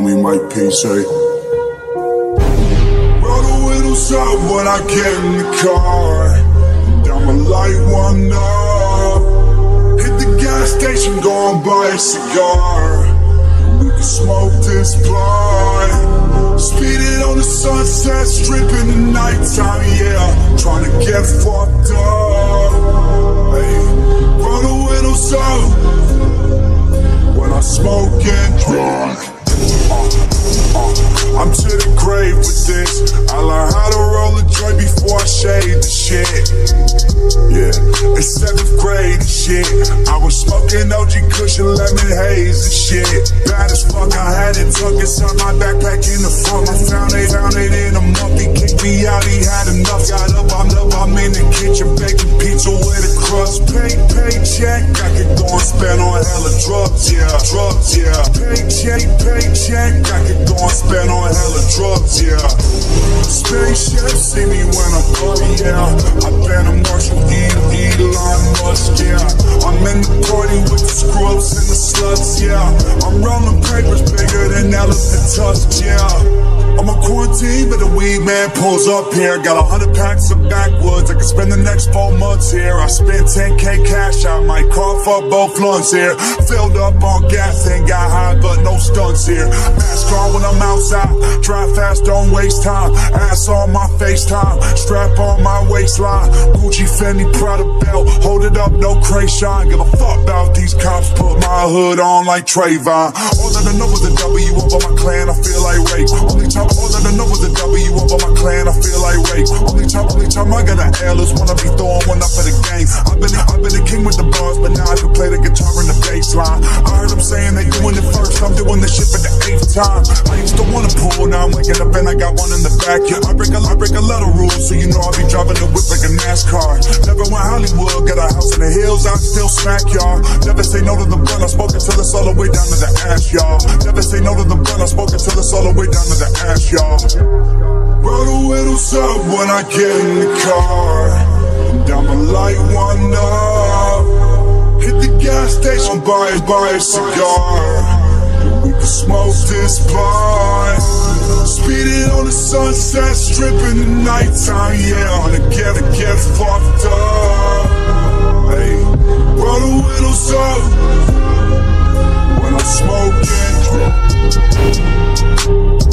me Mike PC. Roll the windows up when I get in the car. I'ma light one up. Hit the gas station, go and buy a cigar. We can smoke this blunt. Speed it on the sunset strip in the nighttime, yeah. Tryna get fucked up. Hey, roll the windows up when I smoke and drink. I'm to the grave with this. I learned how to roll a joint before I shave the shit. Yeah, it's 7th grade and shit. I was smoking OG Cushion lemon haze and shit. Bad as fuck, I had it tucked inside my backpack in the front. I found it in a month. He kicked me out, he had enough. Got up, I'm in the kitchen baking pizza with a crust. Paycheck, I could go and spend on hella drugs, yeah. Paycheck, I could go and spend on hella drugs, yeah. Spaceship, see me when I'm up, yeah. I've been a Marshall, Elon Musk, yeah. I'm in the party with the scrubs and the sluts, yeah. I'm rolling papers bigger than elephant tusks, yeah. I'm a quarantine, but the weed man pulls up here. Got 100 packs of backwoods, I can spend the next 4 months here. I spent 10K cash, I might cough up both lungs here. Filled up on gas, ain't got high, but no stunts here. Mask on when I'm outside, drive fast, don't waste time. Ass on my FaceTime, strap on my waistline. Gucci, Fendi, Prada belt, hold it up, no Krayshawn. Give a fuck about these cops, put my hood on like Trayvon. All that I know is the W over my clan, I feel like rape. Only time all that I know is the W over my clan, I feel like rape. Only time I got an L is when I be throwing one up for the game. I've been the king with the bars, but now I can play the guitar in the bass line. I heard them saying they doing it first, I'm doing this shit for the 8th time. I used to wanna pull, now I'm waking up and I got one in the back. Yeah, I break a lot of rules, so you know I be driving the whip like a NASCAR. Never went Hollywood, got a house in the hills, I still smack y'all. Never say no to the blunt, I smoke it till it's all the way down to the ash, y'all. Never say no to the blunt, I smoke it till it's all the way down to the ash, y'all. Roll the windows up when I get in the car. I'ma light one up. Hit the gas station, buy a cigar. We can smoke this blunt. Speed it on the sunset strip in the nighttime, yeah. Wanna get fucked up. Hey, roll the windows up when I smoke and drink.